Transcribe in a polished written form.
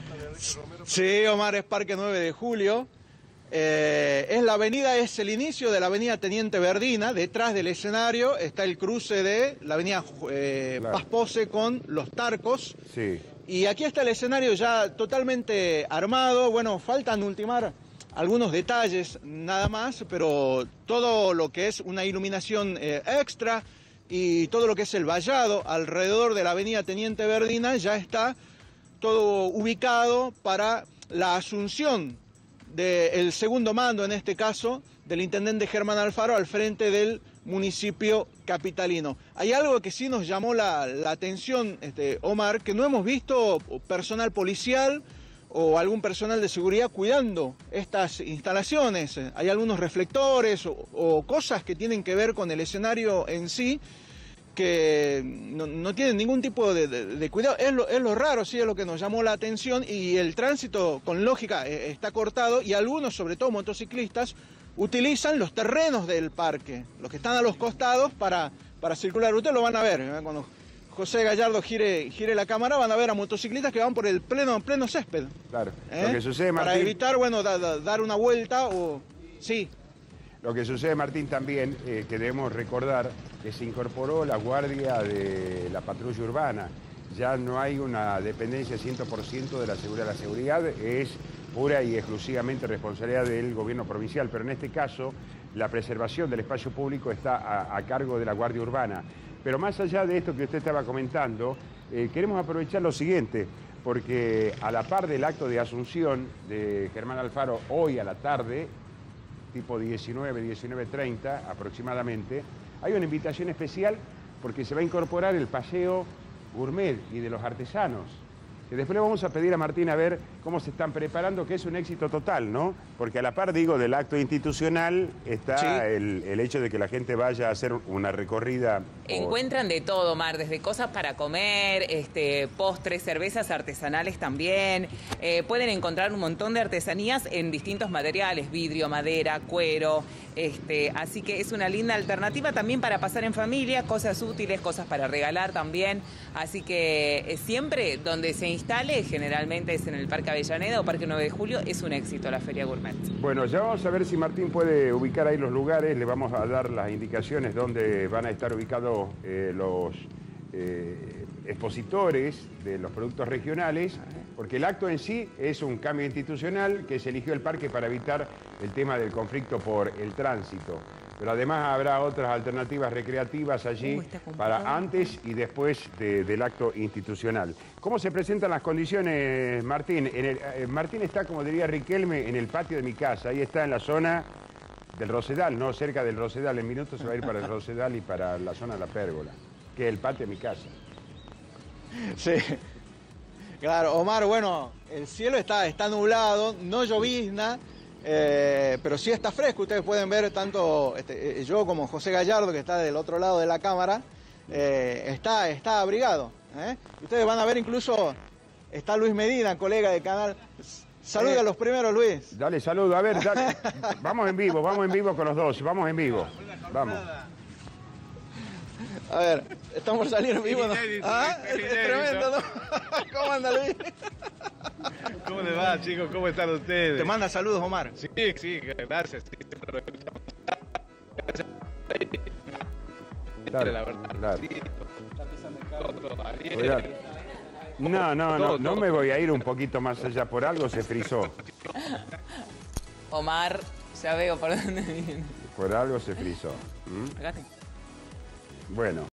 Sí, Omar, es Parque 9 de Julio. Es el inicio de la avenida Teniente Verdina. Detrás del escenario está el cruce de la avenida Paz Pose con Los Tarcos. Sí. Y aquí está el escenario ya totalmente armado. Bueno, faltan ultimar algunos detalles nada más, pero todo lo que es una iluminación extra y todo lo que es el vallado alrededor de la avenida Teniente Verdina ya está todo ubicado para la asunción del segundo mando, en este caso, del intendente Germán Alfaro al frente del municipio capitalino. Hay algo que sí nos llamó la atención, Omar, que no hemos visto personal policial o algún personal de seguridad cuidando estas instalaciones. Hay algunos reflectores o cosas que tienen que ver con el escenario en sí, que no tienen ningún tipo de cuidado. Es lo raro, sí, es lo que nos llamó la atención, y el tránsito con lógica está cortado, y algunos, sobre todo motociclistas, utilizan los terrenos del parque, los que están a los costados para circular. Ustedes lo van a ver, cuando José Gallardo gire la cámara, van a ver a motociclistas que van por el pleno césped. Claro. Lo que sucede, Martín, para evitar, bueno, dar una vuelta o... Sí. Lo que sucede, Martín, también, que debemos recordar que se incorporó la guardia de la patrulla urbana. Ya no hay una dependencia 100% de la seguridad. La seguridad es pura y exclusivamente responsabilidad del gobierno provincial, pero en este caso la preservación del espacio público está a cargo de la guardia urbana. Pero más allá de esto que usted estaba comentando, queremos aprovechar lo siguiente, porque a la par del acto de asunción de Germán Alfaro hoy a la tarde, tipo 19:30 aproximadamente, hay una invitación especial porque se va a incorporar el paseo gourmet y de los artesanos, que después le vamos a pedir a Martín a ver cómo se están preparando, que es un éxito total, ¿no? Porque a la par, digo, del acto institucional está sí, el hecho de que la gente vaya a hacer una recorrida. Encuentran de todo, Mar, desde cosas para comer, postres, cervezas artesanales también. Pueden encontrar un montón de artesanías en distintos materiales, vidrio, madera, cuero. Así que es una linda alternativa también para pasar en familia, cosas útiles, cosas para regalar también. Así que siempre donde se instale, generalmente es en el Parque Avellaneda o Parque 9 de Julio, es un éxito la Feria Gourmet. Bueno, ya vamos a ver si Martín puede ubicar ahí los lugares, le vamos a dar las indicaciones donde van a estar ubicados los expositores de los productos regionales, porque el acto en sí es un cambio institucional que se eligió el parque para evitar el tema del conflicto por el tránsito. Pero además habrá otras alternativas recreativas allí para antes y después del acto institucional. ¿Cómo se presentan las condiciones, Martín? Martín está, como diría Riquelme, en el patio de mi casa. Ahí está en la zona del Rosedal, no cerca del Rosedal. En minutos se va a ir para el Rosedal y para la zona de la Pérgola, que es el patio de mi casa. Sí. Claro, Omar, bueno, el cielo está nublado, no llovizna, pero sí está fresco. Ustedes pueden ver tanto yo como José Gallardo, que está del otro lado de la cámara, está abrigado. Ustedes van a ver, incluso está Luis Medina, colega de canal. Saluda a los primeros, Luis. Dale, saludo. A ver, dale. Vamos en vivo con los dos, vamos en vivo. Vamos. A ver, estamos por salir en vivo, ¿no? ¿Ah? Es tremendo, ¿no? ¿Cómo anda, Luis? ¿Cómo les va, chicos? ¿Cómo están ustedes? Te manda saludos, Omar. Sí, gracias. Claro, la verdad. claro. Sí. No me voy a ir un poquito más allá, por algo se frizó. Omar, ya veo por dónde viene. Por algo se frizó. Acá te... Bueno.